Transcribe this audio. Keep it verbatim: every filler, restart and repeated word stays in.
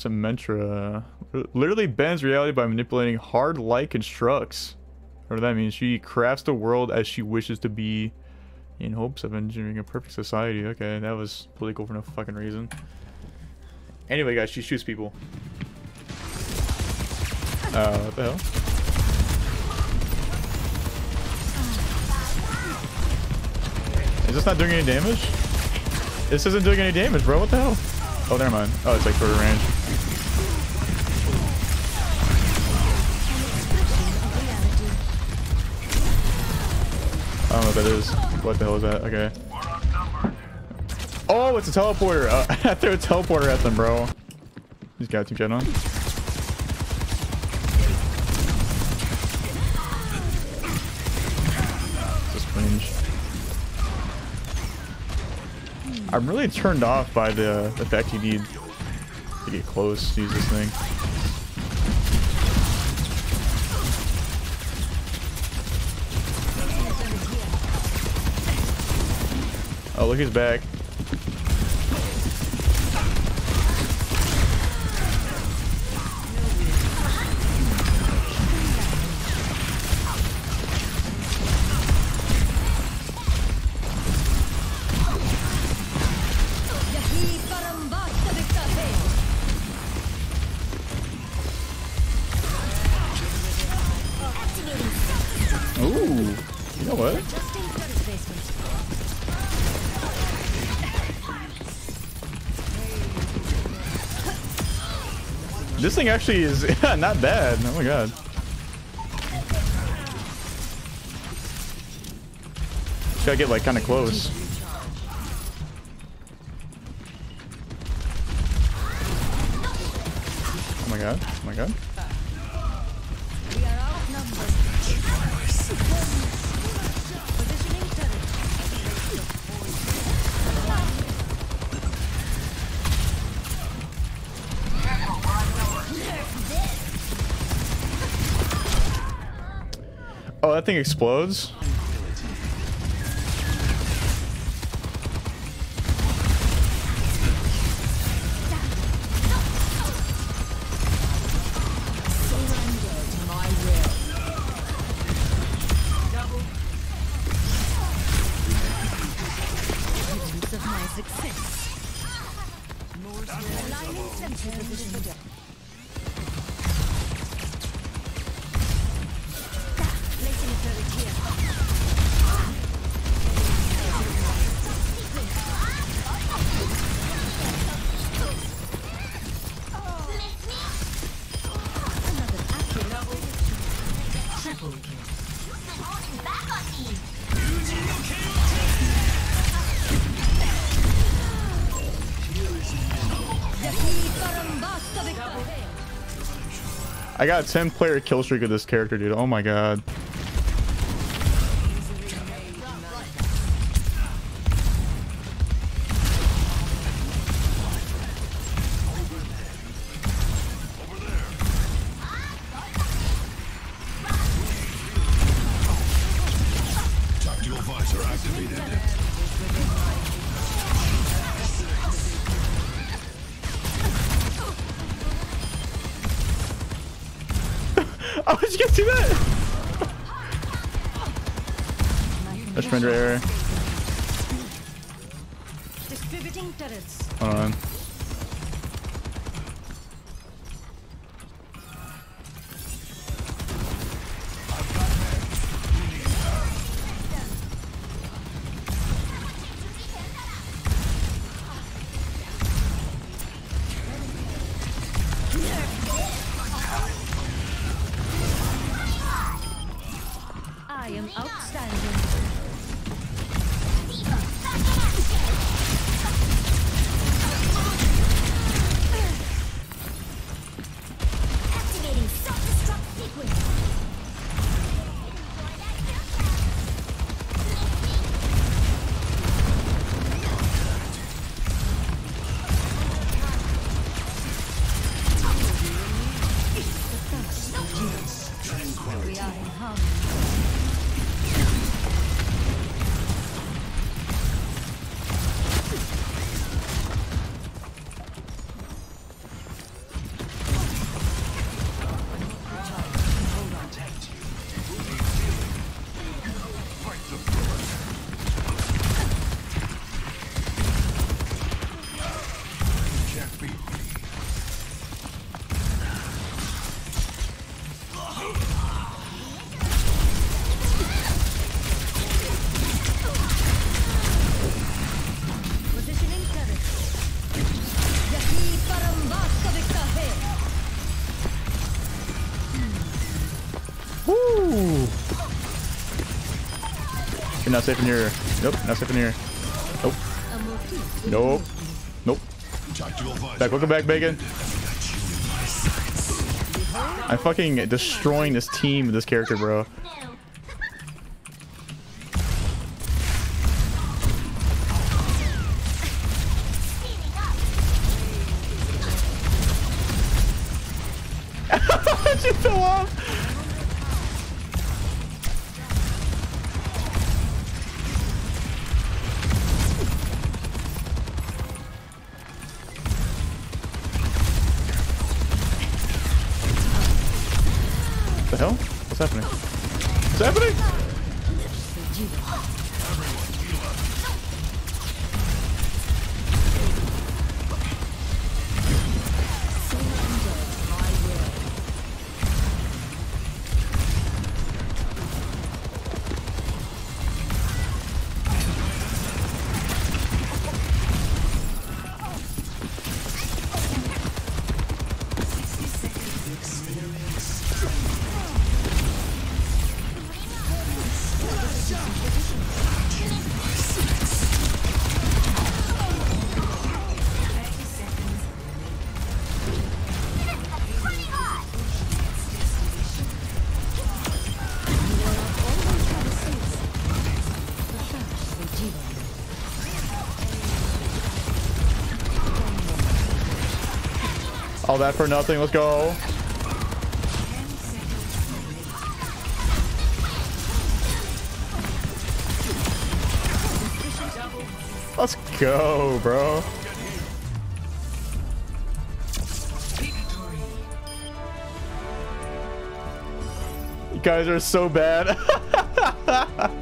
Symmetra literally bends reality by manipulating hard-like constructs. Whatever that means. She crafts the world as she wishes to be in hopes of engineering a perfect society. Okay, that was political for no fucking reason. Anyway, guys, she shoots people. Uh, what the hell? Is this not doing any damage? This isn't doing any damage, bro. What the hell? Oh, never mind. Oh, it's like shorter range. I don't know what that is. What the hell is that? Okay. Oh, it's a teleporter. Uh, I threw a teleporter at them, bro. He's got two jet on. Just cringe. I'm really turned off by the, the fact you need to get close to use this thing. Oh, look, he's back. Ooh, you know what? This thing actually is not bad. Oh my god. Just gotta get like kind of close. Oh my god. Oh my god. Oh, that thing explodes? I got a ten player kill streak of this character, dude. Oh my god. Tactical visor activated. Oh, did you get to that? That's Render error. Distributing turrets. Hold on. I am outstanding. You're not safe in here. Nope, not safe in here. Nope. Nope. Nope. Back, welcome back, Bacon. I'm fucking destroying this team with this character, bro. She fell off. What the hell? What's happening? What's happening? All that for nothing. Let's go. Let's go, bro. You guys are so bad.